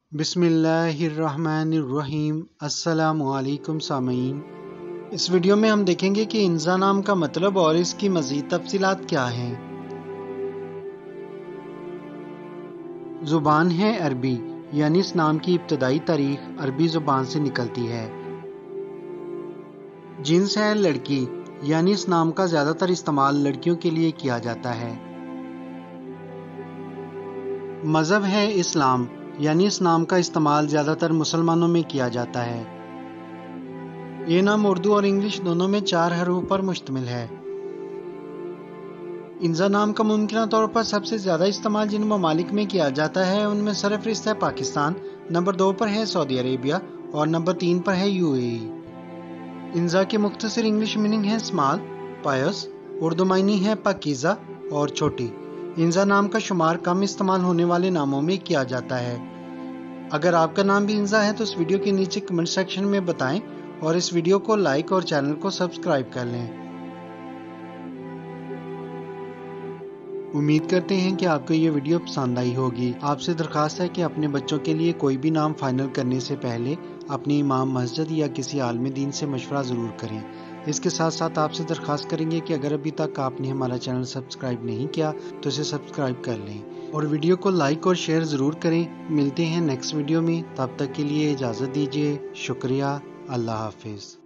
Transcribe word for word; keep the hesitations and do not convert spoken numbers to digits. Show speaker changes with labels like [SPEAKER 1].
[SPEAKER 1] बिस्मिल्लाहिर्रहमानिर्रहीम। अस्सलामु अलैकुम सामीन। इस वीडियो में हम देखेंगे कि इंजा नाम का मतलब और इसकी मज़ीद तफसीलात क्या हैं। ज़ुबान है अरबी, यानी इस नाम की इब्तदाई तारीख अरबी ज़ुबान से निकलती है। जिन्स है लड़की, यानी इस नाम का ज़्यादातर इस्तेमाल लड़कियों के लिए किया जाता है। मज़हब है इस्लाम, यानी इस नाम का इस्तेमाल ज़्यादातर मुसलमानों में किया जाता है। ये नाम उर्दू और इंग्लिश दोनों में चार हरूफ पर मुश्तमिल है। इंजा नाम का मुमकिन तौर पर सबसे ज़्यादा इस्तेमाल जिन ममालिक में किया जाता है उनमें सरफहरिस्त है पाकिस्तान, नंबर दो पर है सऊदी अरेबिया और नंबर तीन पर है यूएई। इंजा की मुख्तसर इंग्लिश मीनिंग है स्मॉल, पायस, उर्दू मायनी है पाकीज़ा और छोटी। इंजा नाम का शुमार कम इस्तेमाल होने वाले नामों में किया जाता है। अगर आपका नाम भी इंजा है तो इस वीडियो के नीचे कमेंट सेक्शन में बताएं और इस वीडियो को लाइक और चैनल को सब्सक्राइब कर लें। उम्मीद करते हैं कि आपको ये वीडियो पसंद आई होगी। आपसे दरख्वास्त है कि अपने बच्चों के लिए कोई भी नाम फाइनल करने से पहले अपनी इमाम मस्जिद या किसी आलिम दीन से मशवरा ज़रूर करें। इसके साथ साथ आपसे दरख्वास्त करेंगे कि अगर अभी तक आपने हमारा चैनल सब्सक्राइब नहीं किया तो इसे सब्सक्राइब कर लें और वीडियो को लाइक और शेयर ज़रूर करें। मिलते हैं नेक्स्ट वीडियो में, तब तक के लिए इजाज़त दीजिए। शुक्रिया। अल्लाह हाफिज़।